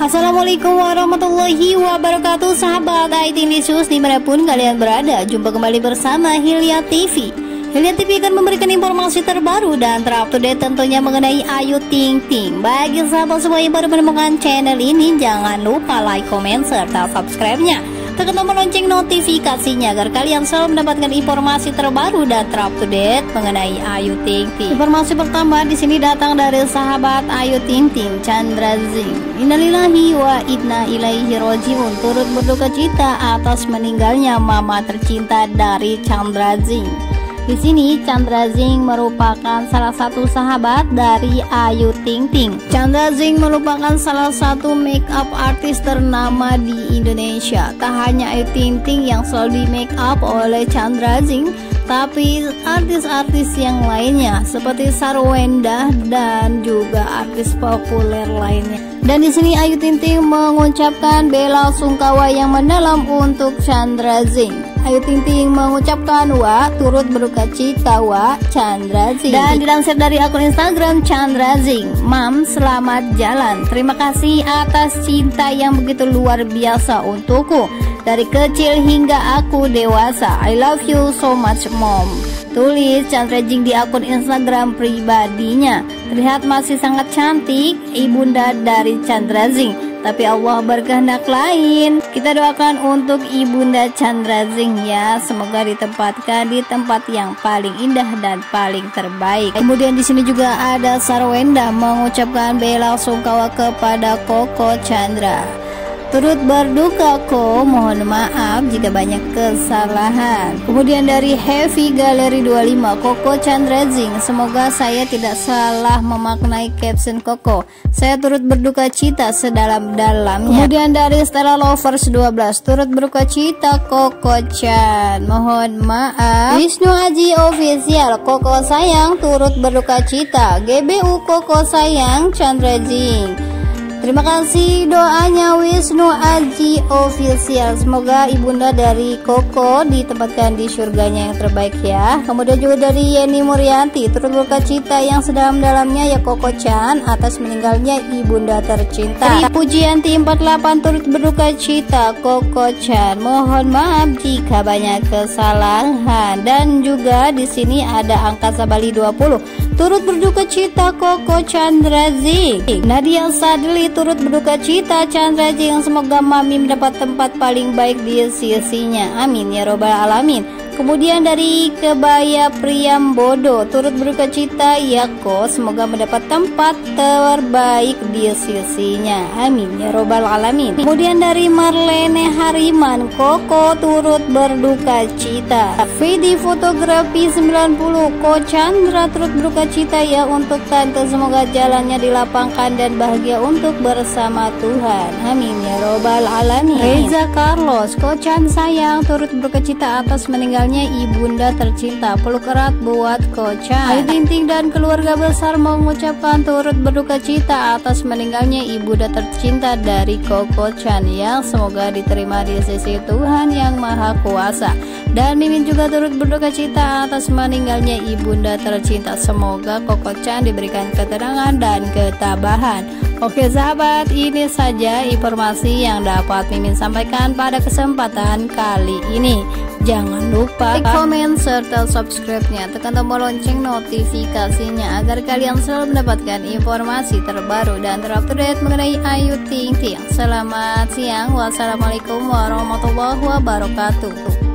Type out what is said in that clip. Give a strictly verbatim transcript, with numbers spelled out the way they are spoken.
Assalamualaikum warahmatullahi wabarakatuh, sahabat I T News dimanapun kalian berada. Jumpa kembali bersama Hilya T V. Hilya T V akan memberikan informasi terbaru dan terupdate tentunya mengenai Ayu Ting Ting. Bagi sahabat semua yang baru menemukan channel ini, jangan lupa like, comment, serta subscribe-nya. Tekan tombol lonceng notifikasinya agar kalian selalu mendapatkan informasi terbaru dan terupdate mengenai Ayu Ting Ting. Informasi pertama di sini datang dari sahabat Ayu Ting Ting, Chandra Zing. Innalillahi wa inna ilaihi rajiun, turut berduka cita atas meninggalnya mama tercinta dari Chandra Zing. Di sini Chandra Zing merupakan salah satu sahabat dari Ayu Ting Ting. Chandra Zing merupakan salah satu make up artis ternama di Indonesia. Tak hanya Ayu Ting Ting yang selalu di make up oleh Chandra Zing, tapi artis-artis yang lainnya seperti Sarwenda dan juga artis populer lainnya. Dan di sini Ayu Ting Ting mengucapkan bela sungkawa yang mendalam untuk Chandra Zing. Ayu Ting Ting mengucapkan wa turut berduka cita wa Chandra Zing. Dan dilansir dari akun Instagram Chandra Zing, Mam selamat jalan. Terima kasih atas cinta yang begitu luar biasa untukku dari kecil hingga aku dewasa. I love you so much mom. Tulis Chandra Zing di akun Instagram pribadinya. Terlihat masih sangat cantik ibunda dari Chandra Zing, tapi Allah berkehendak lain. Kita doakan untuk ibunda Chandra Zing ya, semoga ditempatkan di tempat yang paling indah dan paling terbaik. Kemudian di sini juga ada Sarwenda mengucapkan bela sungkawa kepada Koko Chandra. Turut berduka ko, mohon maaf jika banyak kesalahan. Kemudian dari Heavy Gallery dua puluh lima, Koko Chandra Zing, semoga saya tidak salah memaknai caption Koko. Saya turut berduka cita sedalam-dalamnya. Kemudian dari Stella Lovers dua belas, turut berduka cita Koko Chan, mohon maaf. Wisnu Aji Official, Koko sayang turut berduka cita. G B U Koko sayang Chandra Zing. Terima kasih doanya Wisnu Aji Official. Semoga ibunda dari Koko ditempatkan di surganya yang terbaik ya. Kemudian juga dari Yeni Murianti, turut berduka cita yang sedalam-dalamnya ya Koko Chan atas meninggalnya ibunda tercinta. Pujianti empat puluh delapan turut berduka cita Koko Chan, mohon maaf jika banyak kesalahan. Dan juga di sini ada Angkasa Bali dua puluh, turut berduka cita Koko Chandra Zing. Nadia Sadli turut berduka cita Chandra Zing, semoga mami mendapat tempat paling baik di sisinya, amin ya robbal alamin. Kemudian dari Kebaya Priambodo, turut berduka cita Yako, semoga mendapat tempat terbaik di sisinya, amin ya robbal alamin. Kemudian dari Marlene Hariman, Koko turut berduka cita. Vidi Fotografi sembilan puluh, Ko Chandra turut berduka cita ya untuk tante, semoga jalannya dilapangkan dan bahagia untuk bersama Tuhan, amin ya robbal alamin. Reza Carlos, Ko Chan sayang turut berduka cita atas meninggalnya ibunda tercinta, peluk erat buat Ko Chan. Ayu Ting Ting dan keluarga besar mengucapkan turut berduka cita atas meninggalnya ibunda tercinta dari Koko Chan yang semoga diterima di sisi Tuhan yang Maha Kuasa. Dan Mimin juga turut berduka cita atas meninggalnya ibunda tercinta, semoga Koko Chan diberikan ketenangan dan ketabahan. Oke sahabat, ini saja informasi yang dapat Mimin sampaikan pada kesempatan kali ini. Jangan lupa like, comment, serta subscribe-nya. Tekan tombol lonceng notifikasinya agar kalian selalu mendapatkan informasi terbaru dan terupdate mengenai Ayu Ting Ting. Selamat siang, wassalamualaikum warahmatullahi wabarakatuh.